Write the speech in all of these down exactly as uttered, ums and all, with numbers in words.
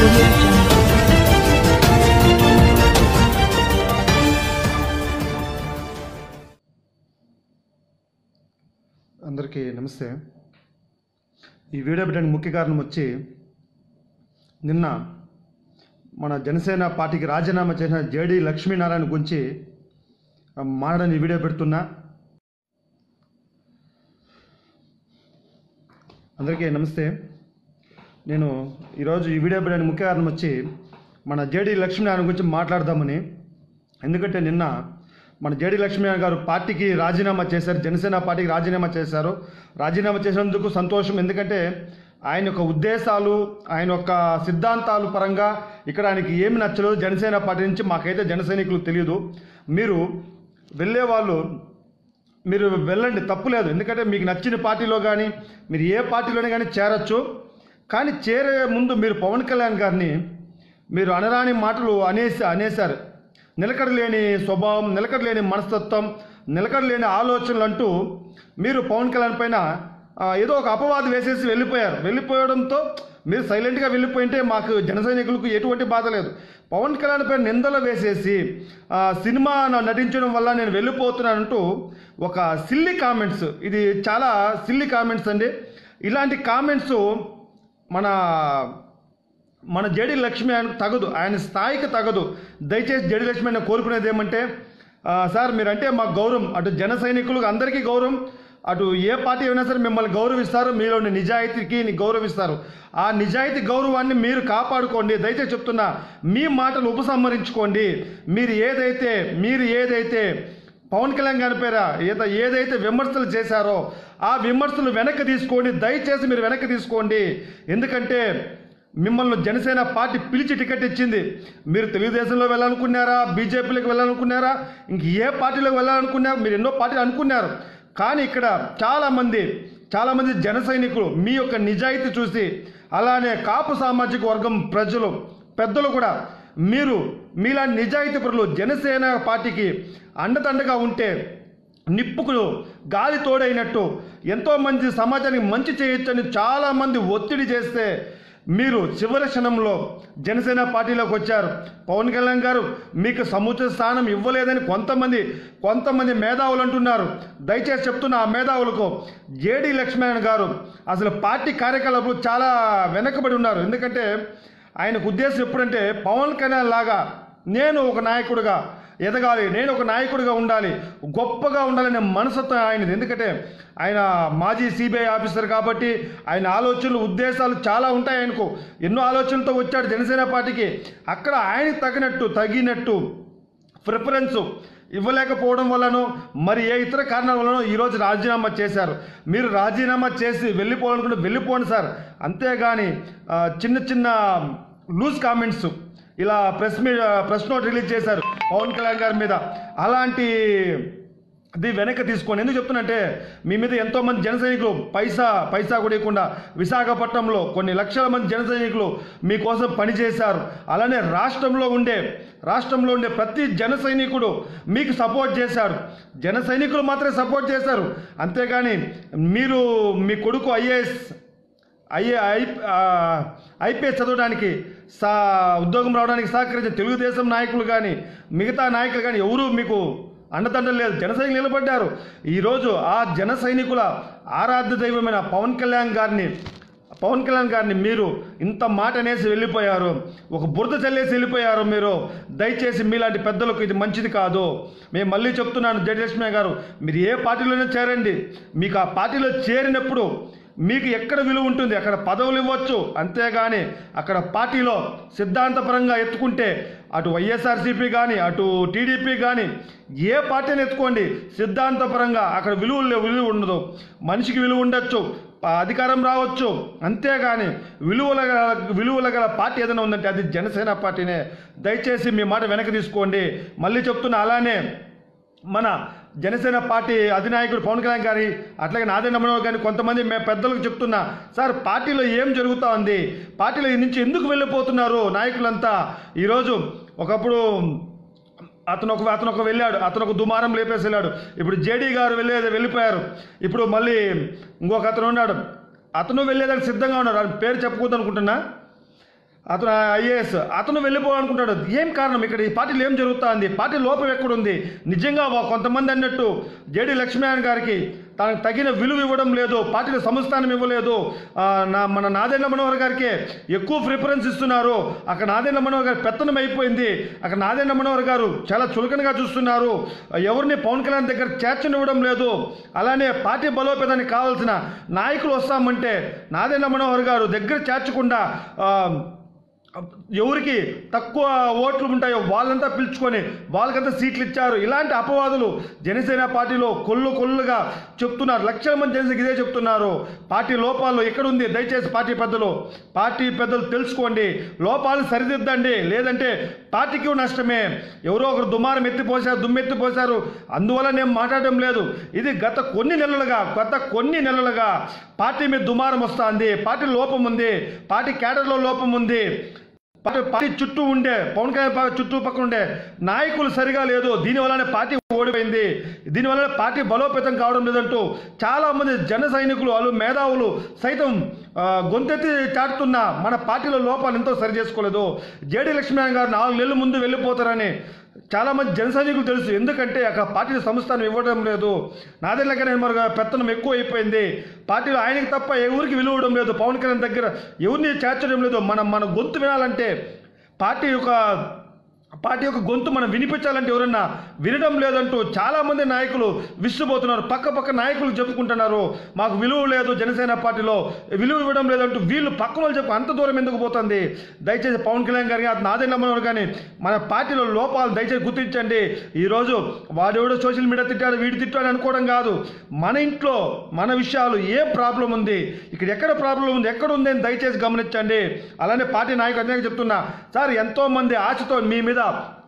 audio jungle. అందరికీ నమస్తే. ఈ వీడియో పెట్టడానికి ముఖ్య కారణం వచ్చి నిన్న మన జనసేన పార్టీకి రాజీనామా చేసిన జేడి లక్ష్మీనారాయణ గురించి మాట్లాడని వీడియో పెడుతున్నా. అందరికీ నమస్తే. నేను ఈరోజు ఈ వీడియో పెట్టడానికి ముఖ్య కారణం వచ్చి మన జేడి లక్ష్మీనారాయణ గురించి మాట్లాడదామని. ఎందుకంటే నిన్న మన జేడి లక్ష్మీనారాయణ గారు పార్టీకి రాజీనామా చేశారు, జనసేన పార్టీకి రాజీనామా చేశారు. రాజీనామా చేసినందుకు సంతోషం. ఎందుకంటే ఆయన యొక్క ఉద్దేశాలు, ఆయన యొక్క సిద్ధాంతాలు పరంగా ఇక్కడ ఆయనకి ఏమి నచ్చలేదు జనసేన పార్టీ నుంచి. మాకైతే జన సైనికులు తెలియదు. మీరు వెళ్ళేవాళ్ళు మీరు వెళ్ళండి, తప్పు లేదు. ఎందుకంటే మీకు నచ్చిన పార్టీలో కానీ మీరు ఏ పార్టీలోనే కానీ చేరచ్చు. కానీ చేరే ముందు మీరు పవన్ కళ్యాణ్ గారిని మీరు అనరాని మాటలు అనేసి అనేశారు. నిలకడలేని స్వభావం, నిలకడలేని మనస్తత్వం, నిలకడలేని ఆలోచనలు అంటూ మీరు పవన్ కళ్యాణ్ పైన ఏదో ఒక అపవాదు వేసేసి వెళ్ళిపోయారు. వెళ్ళిపోవడంతో మీరు సైలెంట్గా వెళ్ళిపోయింటే మాకు జన సైనికులకు ఎటువంటి బాధ లేదు. పవన్ కళ్యాణ్ పైన నిందలు వేసేసి సినిమా నటించడం వల్ల నేను వెళ్ళిపోతున్నానంటూ ఒక సిల్లీ కామెంట్స్, ఇది చాలా సిల్లీ కామెంట్స్ అండి. ఇలాంటి కామెంట్స్ మన మన జేడి లక్ష్మీ ఆయన తగదు, ఆయన స్థాయికి తగదు. దయచేసి జేడి లక్ష్మీ ఆయన కోరుకునేది ఏమంటే, సార్ మీరంటే మాకు గౌరవం, అటు జన సైనికులకు అందరికీ గౌరవం, అటు ఏ పార్టీ అయినా సరే మిమ్మల్ని గౌరవిస్తారు, మీలోని నిజాయితీకి గౌరవిస్తారు. ఆ నిజాయితీ గౌరవాన్ని మీరు కాపాడుకోండి. దయచేసి చెప్తున్నా, మీ మాటలు ఉపసంహరించుకోండి. మీరు ఏదైతే మీరు ఏదైతే పవన్ కళ్యాణ్ గారి పేర ఏదో ఏదైతే విమర్శలు చేశారో ఆ విమర్శలు వెనక్కి తీసుకోండి. దయచేసి మీరు వెనక్కి తీసుకోండి. ఎందుకంటే మిమ్మల్ని జనసేన పార్టీ పిలిచి టికెట్ ఇచ్చింది. మీరు తెలుగుదేశంలో వెళ్ళాలనుకున్నారా, బీజేపీలోకి వెళ్ళాలనుకున్నారా, ఇంక ఏ పార్టీలోకి వెళ్ళాలనుకున్నారా, మీరు ఎన్నో పార్టీలు అనుకున్నారు. కానీ ఇక్కడ చాలామంది చాలామంది జన సైనికులు మీ యొక్క నిజాయితీ చూసి, అలానే కాపు సామాజిక వర్గం ప్రజలు పెద్దలు కూడా మీరు మీలాంటి నిజాయితీ పరులు జనసేన పార్టీకి అండదండగా ఉంటే నిప్పుకు గాలి తోడైనట్టు ఎంతోమంది సమాజానికి మంచి చేయొచ్చని చాలామంది ఒత్తిడి చేస్తే మీరు చివరి క్షణంలో జనసేన పార్టీలోకి వచ్చారు. పవన్ కళ్యాణ్ గారు మీకు సముచిత స్థానం ఇవ్వలేదని కొంతమంది కొంతమంది మేధావులు అంటున్నారు. దయచేసి చెప్తున్న ఆ మేధావులకు జేడి లక్ష్మీనారాయణ గారు అసలు పార్టీ కార్యకలాపాలు చాలా వెనకబడి ఉన్నారు. ఎందుకంటే ఆయనకు ఉద్దేశం ఎప్పుడంటే పవన్ కళ్యాణ్ లాగా నేను ఒక నాయకుడిగా ఎదగాలి, నేను ఒక నాయకుడిగా ఉండాలి, గొప్పగా ఉండాలనే మనస్తత్వం ఆయనది. ఎందుకంటే ఆయన మాజీ సిబిఐ ఆఫీసర్ కాబట్టి ఆయన ఆలోచనలు ఉద్దేశాలు చాలా ఉంటాయి. ఆయనకు ఎన్నో ఆలోచనలతో వచ్చాడు జనసేన పార్టీకి. అక్కడ ఆయనకు తగినట్టు తగినట్టు ప్రిఫరెన్స్ ఇవ్వలేకపోవడం వల్లనో మరి ఏ ఇతర కారణాల వల్లనో ఈరోజు రాజీనామా చేశారు. మీరు రాజీనామా చేసి వెళ్ళిపోవాలనుకుంటే వెళ్ళిపోండి సార్. అంతేగాని చిన్న చిన్న లూజ్ కామెంట్స్, ఇలా ప్రెస్ మీ ప్రెస్ నోట్ రిలీజ్ చేశారు పవన్ కళ్యాణ్ గారి మీద, అలాంటి అది వెనక్కి తీసుకోండి. ఎందుకు చెప్తున్నంటే మీ మీద ఎంతోమంది జన సైనికులు పైసా పైసా కూడా ఇవ్వకుండా విశాఖపట్నంలో కొన్ని లక్షల మంది జన సైనికులు మీకోసం పనిచేశారు. అలానే రాష్ట్రంలో ఉండే రాష్ట్రంలో ఉండే ప్రతి జన సైనికుడు మీకు సపోర్ట్ చేశారు. జన సైనికులు మాత్రమే సపోర్ట్ చేశారు. అంతేగాని మీరు మీ కొడుకు ఐఏఎస్ ఐఏ ఐ ఐపీఎస్ చదవడానికి సా ఉద్యోగం రావడానికి సహకరించిన తెలుగుదేశం నాయకులు కానీ మిగతా నాయకులు కానీ ఎవరూ మీకు అండదండలు లేదు. జన సైనికులు నిలబడ్డారు. ఈరోజు ఆ జన సైనికుల ఆరాధ్య దైవమైన పవన్ కళ్యాణ్ గారిని పవన్ కళ్యాణ్ గారిని మీరు ఇంత మాట అనేసి వెళ్ళిపోయారు, ఒక బురద చల్లేసి వెళ్ళిపోయారు. మీరు దయచేసి మీలాంటి పెద్దలకు ఇది మంచిది కాదు. మేము మళ్ళీ చెప్తున్నాను, జేడి లక్ష్మీ గారు మీరు ఏ పార్టీలోనే చేరండి. మీకు ఆ పార్టీలో చేరినప్పుడు మీకు ఎక్కడ విలువ ఉంటుంది అక్కడ పదవులు ఇవ్వచ్చు. అంతేగాని అక్కడ పార్టీలో సిద్ధాంతపరంగా ఎత్తుకుంటే అటు వైఎస్ఆర్సీపీ కానీ అటు టీడీపీ కానీ ఏ పార్టీని ఎత్తుకోండి, సిద్ధాంతపరంగా అక్కడ విలువ విలువ ఉండదు. మనిషికి విలువ ఉండొచ్చు, అధికారం రావచ్చు, అంతేగాని విలువల విలువల గల పార్టీ ఏదైనా ఉందంటే అది జనసేన పార్టీనే. దయచేసి మీ మాట వెనక్కి తీసుకోండి. మళ్ళీ చెప్తున్నా, అలానే మన జనసేన పార్టీ అధినాయకుడు పవన్ కళ్యాణ్ గారి అట్లాగే నాదే నమ్మడం కానీ కొంతమంది మేము పెద్దలకు చెప్తున్నా, సార్ పార్టీలో ఏం జరుగుతూ ఉంది, పార్టీలో నుంచి ఎందుకు వెళ్ళిపోతున్నారు నాయకులంతా. ఈరోజు ఒకప్పుడు అతను ఒక అతను ఒక వెళ్ళాడు, అతను ఒక దుమారం లేపేసి వెళ్ళాడు. ఇప్పుడు జేడీ గారు వెళ్ళేది వెళ్ళిపోయారు. ఇప్పుడు మళ్ళీ ఇంకొక అతను ఉన్నాడు, అతను వెళ్ళేదానికి సిద్ధంగా ఉన్నారు. ఆయన పేరు చెప్పకూడదు అనుకుంటున్నా. అతను ఐఏఎస్ అతను వెళ్ళిపోవాలనుకుంటాడు. ఏం కారణం? ఇక్కడ ఈ పార్టీలో ఏం జరుగుతుంది? పార్టీ లోపం ఎక్కడుంది? నిజంగా కొంతమంది అన్నట్టు జేడి లక్ష్మీనారాయణ గారికి తనకు తగిన విలువ ఇవ్వడం లేదు, పార్టీలో సంస్థానం ఇవ్వలేదు. నా మన నాదెండ్ల మనోహర్ గారికి ఎక్కువ ప్రిఫరెన్స్ ఇస్తున్నారు. అక్కడ నాదెండ్ల మనోహర్ గారు పెత్తనం అయిపోయింది. అక్కడ నాదెండ్ల మనోహర్ గారు చాలా చులకనగా చూస్తున్నారు. ఎవరిని పవన్ కళ్యాణ్ దగ్గర చేర్చనివ్వడం లేదు. అలానే పార్టీ బలోపేతానికి కావాల్సిన నాయకులు వస్తామంటే నాదెండ్ల మనోహర్ గారు దగ్గర చేర్చకుండా ఎవరికి తక్కువ ఓట్లు ఉంటాయో వాళ్ళంతా పిలుచుకొని వాళ్ళకంతా సీట్లు ఇచ్చారు. ఇలాంటి అపవాదులు జనసేన పార్టీలో కొల్లు కొల్లుగా చెప్తున్నారు. లక్షల మంది జనసేనకి ఇదే చెప్తున్నారు. పార్టీ లోపాలు ఎక్కడుంది? దయచేసి పార్టీ పెద్దలు పార్టీ పెద్దలు తెలుసుకోండి, లోపాలు సరిదిద్దండి, లేదంటే పార్టీకి నష్టమే. ఎవరో ఒకరు దుమారం ఎత్తిపోసారు, దుమ్మెత్తిపోసారు, అందువల్ల నేను మాట్లాడడం లేదు. ఇది గత కొన్ని నెలలుగా గత కొన్ని నెలలుగా పార్టీ మీద దుమారం వస్తుంది. పార్టీ లోపం ఉంది, పార్టీ క్యాడర్లో లోపం ఉంది. పార్టీ చుట్టూ ఉండే పవన్ కళ్యాణ్ చుట్టూ పక్కన ఉండే నాయకులు సరిగా లేదు. దీనివల్లనే పార్టీ ఓడిపోయింది. దీనివల్ల పార్టీ బలోపేతం కావడం లేదంటూ చాలా మంది జన సైనికులు వాళ్ళు మేధావులు సైతం గొంతెత్తి చాటుతున్న మన పార్టీలో లోపాలు ఎంతో సరి చేసుకోలేదు. జేడి లక్ష్మీనారాయణ గారు నాలుగు నెలల ముందు వెళ్ళిపోతారని చాలామంది జన సైనికులు తెలుసు. ఎందుకంటే అక్కడ పార్టీ సంస్థను ఇవ్వడం లేదు. నాదెండ్ల మనోహర్ గారి పెత్తనం ఎక్కువ అయిపోయింది. పార్టీలో ఆయనకి తప్ప ఎవరికి విలువ ఇవ్వడం లేదు. పవన్ కళ్యాణ్ దగ్గర ఎవరిని చేర్చడం లేదు. మనం మన గొంతు వినాలంటే పార్టీ యొక్క పార్టీ యొక్క గొంతు మనం వినిపించాలంటే ఎవరన్నా వినడం లేదంటూ చాలామంది నాయకులు విసిపోతున్నారు. పక్క పక్క నాయకులు చెప్పుకుంటున్నారు మాకు విలువ లేదు, జనసేన పార్టీలో విలువ ఇవ్వడం లేదంటూ. వీళ్ళు పక్కన వాళ్ళు చెప్పు అంత దూరం ఎందుకు పోతుంది? దయచేసి పవన్ కళ్యాణ్ గారికి నాదెండ్ల మనోహర్ కానీ మన పార్టీలో లోపాలు దయచేసి గుర్తించండి. ఈరోజు వాడెవడో సోషల్ మీడియా తిట్టాడు, వీడు తిట్టాడు అనుకోవడం కాదు. మన ఇంట్లో మన విషయాలు ఏ ప్రాబ్లం ఉంది, ఇక్కడ ఎక్కడ ప్రాబ్లం ఉంది, ఎక్కడ ఉంది అని దయచేసి గమనించండి. అలానే పార్టీ నాయకులు అందరికీ చెప్తున్నా, సార్ ఎంతోమంది ఆశతో మీ మీద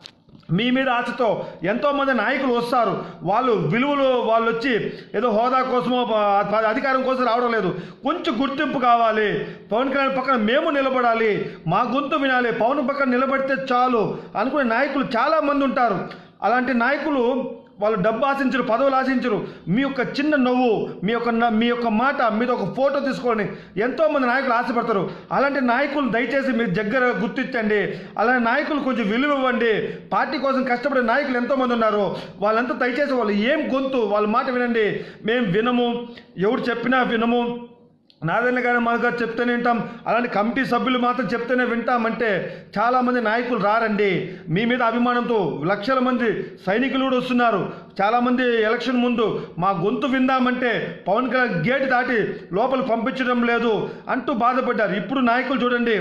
మీ మీద ఆశతో ఎంతోమంది నాయకులు వస్తారు. వాళ్ళు విలువలు వాళ్ళు వచ్చి ఏదో హోదా కోసమో అధికారం కోసం రావడం లేదు. కొంచెం గుర్తింపు కావాలి. పవన్ కళ్యాణ్ పక్కన మేము నిలబడాలి, మా గొంతు వినాలి, పవన్ పక్కన నిలబడితే చాలు అనుకునే నాయకులు చాలామంది ఉంటారు. అలాంటి నాయకులు వాళ్ళు డబ్బు ఆశించరు, పదవులు ఆశించరు. మీ యొక్క చిన్న నవ్వు, మీ యొక్క మీ యొక్క మాట, మీద ఒక ఫోటో తీసుకొని ఎంతోమంది నాయకులు ఆశపడతారు. అలాంటి నాయకులు దయచేసి మీరు దగ్గర గుర్తించండి. అలాంటి నాయకులు కొంచెం విలువ ఇవ్వండి. పార్టీ కోసం కష్టపడే నాయకులు ఎంతోమంది ఉన్నారు. వాళ్ళంతా దయచేసి వాళ్ళు ఏం గొంతు వాళ్ళ మాట వినండి. మేము వినము, ఎవరు చెప్పినా వినము, నాదెండ్ల గారు మన గారు చెప్తేనే వింటాం, అలాంటి కమిటీ సభ్యులు మాత్రం చెప్తేనే వింటామంటే చాలామంది నాయకులు రారండి. మీ మీద అభిమానంతో లక్షల మంది సైనికులు కూడా వస్తున్నారు. చాలామంది ఎలక్షన్ ముందు మా గొంతు విందామంటే పవన్ కళ్యాణ్ గేట్ దాటి లోపల పంపించడం లేదు అంటూ బాధపడ్డారు. ఇప్పుడు నాయకులు చూడండి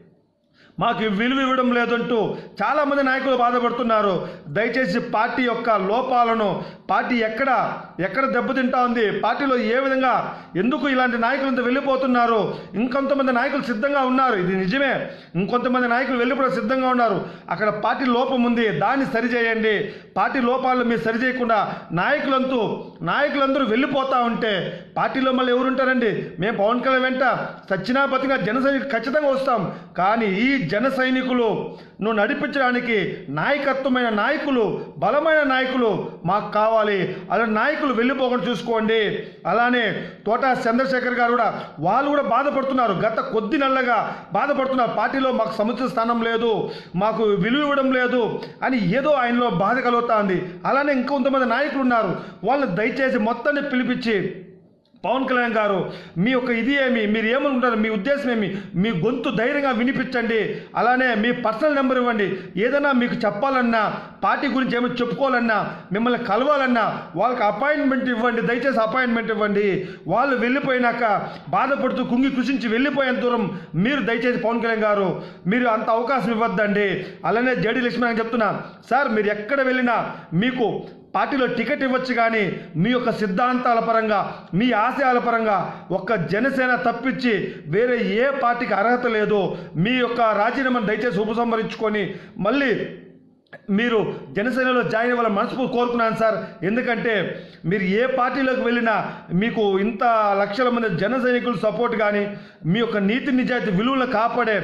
మాకు విలువ ఇవ్వడం లేదంటూ చాలామంది నాయకులు బాధపడుతున్నారు. దయచేసి పార్టీ యొక్క లోపాలను, పార్టీ ఎక్కడ ఎక్కడ దెబ్బతింటా ఉంది, పార్టీలో ఏ విధంగా ఎందుకు ఇలాంటి నాయకులంతా వెళ్ళిపోతున్నారు, ఇంకొంతమంది నాయకులు సిద్ధంగా ఉన్నారు. ఇది నిజమే, ఇంకొంతమంది నాయకులు వెళ్ళిపోవడం సిద్ధంగా ఉన్నారు. అక్కడ పార్టీ లోపం ఉంది, దాన్ని సరిచేయండి. పార్టీ లోపాలను మీరు సరిచేయకుండా నాయకులంతూ నాయకులందరూ వెళ్ళిపోతూ ఉంటే పార్టీలో మళ్ళీ ఎవరుంటారండి? మేము పవన్ కళ్యాణ్ వెంట సచ్చినా బతిగా జన సైనికులు ఖచ్చితంగా వస్తాం. కానీ ఈ జన సైనికులు నువ్వు నడిపించడానికి నాయకత్వమైన నాయకులు, బలమైన నాయకులు మాకు కావాలి. అలా నాయకులు వెళ్ళిపోకుండా చూసుకోండి. అలానే తోట చంద్రశేఖర్ గారు కూడా వాళ్ళు కూడా బాధపడుతున్నారు. గత కొద్ది నెలలుగా బాధపడుతున్నారు. పార్టీలో మాకు సముచిత స్థానం లేదు, మాకు విలువ ఇవ్వడం లేదు అని ఏదో ఆయనలో బాధ కలుగుతుంది. అలానే ఇంకొంతమంది నాయకులు ఉన్నారు. వాళ్ళని దయచేసి మొత్తాన్ని పిలిపించి పవన్ కళ్యాణ్ గారు మీ యొక్క ఇది ఏమి, మీరు ఏమనుకుంటారు, మీ ఉద్దేశం ఏమి, మీ గొంతు ధైర్యంగా వినిపించండి. అలానే మీ పర్సనల్ నెంబర్ ఇవ్వండి. ఏదైనా మీకు చెప్పాలన్నా, పార్టీ గురించి ఏమైనా చెప్పుకోవాలన్నా, మిమ్మల్ని కలవాలన్నా వాళ్ళకి అపాయింట్మెంట్ ఇవ్వండి. దయచేసి అపాయింట్మెంట్ ఇవ్వండి. వాళ్ళు వెళ్ళిపోయినాక బాధపడుతూ కుంగి కృషించి వెళ్ళిపోయేంత దూరం మీరు దయచేసి పవన్ కళ్యాణ్ గారు మీరు అంత అవకాశం ఇవ్వద్దండి. అలానే జేడి లక్ష్మీనారాయణ చెప్తున్నా, సార్ మీరు ఎక్కడ వెళ్ళినా మీకు పార్టీలో టికెట్ ఇవ్వచ్చు, కానీ మీ యొక్క సిద్ధాంతాల పరంగా, మీ ఆశయాల పరంగా ఒక్క జనసేన తప్పించి వేరే ఏ పార్టీకి అర్హత లేదు. మీ యొక్క రాజీనామాను దయచేసి ఉపసంహరించుకొని మళ్ళీ మీరు జనసేనలో జాయిన్ అవ్వాలని మనస్ఫూర్తి కోరుకున్నాను సార్. ఎందుకంటే మీరు ఏ పార్టీలోకి వెళ్ళినా మీకు ఇంత లక్షల మంది జన సైనికులు సపోర్ట్ కానీ, మీ యొక్క నీతి నిజాయితీ విలువలను కాపాడే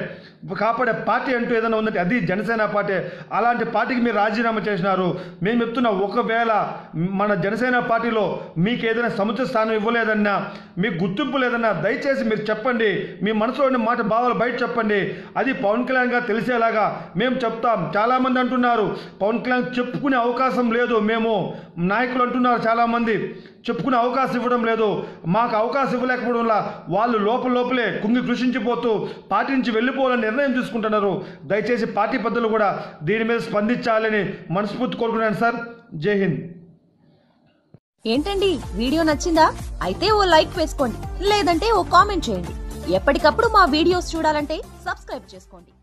కాపాడే పార్టీ అంటూ ఏదైనా ఉందంటే అది జనసేన పార్టీ. అలాంటి పార్టీకి మీరు రాజీనామా చేసినారు. మేము చెప్తున్నా, ఒకవేళ మన జనసేన పార్టీలో మీకు ఏదైనా సముచిత స్థానం ఇవ్వలేదన్నా, మీకు గుర్తింపు లేదన్నా దయచేసి మీరు చెప్పండి. మీ మనసులోని మాట భావాలు బయట చెప్పండి. అది పవన్ కళ్యాణ్ గారు తెలిసేలాగా మేము చెప్తాం. చాలామంది అంటున్నారు పవన్ కళ్యాణ్ చెప్పుకునే అవకాశం లేదు, మేము నాయకులు అంటున్నారు చాలామంది చెప్పుకునే అవకాశం ఇవ్వడం లేదు. మాకు అవకాశం ఇవ్వలేకపోవడం వల్ల వాళ్ళు లోపల లోపలే కుంగి కృషించిపోతూ పార్టీ నుంచి వెళ్ళిపోవాలని నిర్ణయం తీసుకుంటున్నారు. దయచేసి పార్టీ పెద్దలు కూడా దీని మీద స్పందించాలని మనస్ఫూర్తి కోరుకున్నాను సార్. జై హింద్. ఏంటండి, వీడియో నచ్చిందా? అయితే ఓ లైక్ వేసుకోండి, లేదంటే ఓ కామెంట్ చేయండి. ఎప్పటికప్పుడు మా వీడియోస్ చూడాలంటే సబ్స్క్రైబ్ చేసుకోండి.